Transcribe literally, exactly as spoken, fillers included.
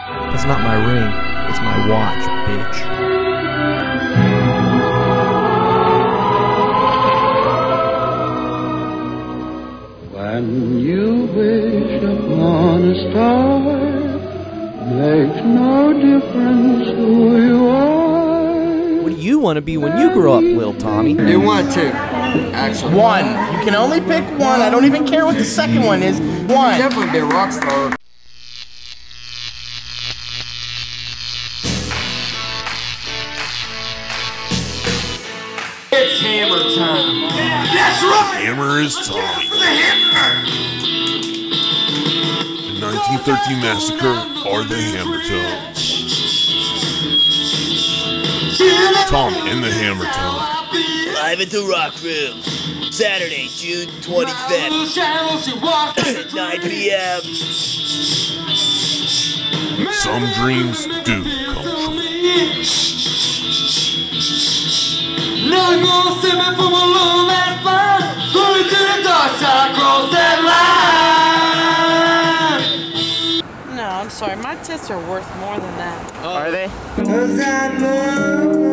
That's not my ring, it's my watch, bitch. When you wish upon a star, makes no difference who you are. What do you want to be when you grow up, Lil Tommy? You want to, actually. One. You can only pick one. I don't even care what the second one is. One. Definitely be a rock star. It's hammer time. That's right! Hammer is Tommy. For the hammer! The nineteen thirteen massacre are the Hammertones. Tommy and the Hammertones. Live at the Rock Room, Saturday, June twenty-fifth, nine p m Some dreams do come true. Now I'm gonna send me from a long last line, going to the dark side, cross that line. No, I'm sorry. My tits are worth more than that. Are they? Cause I know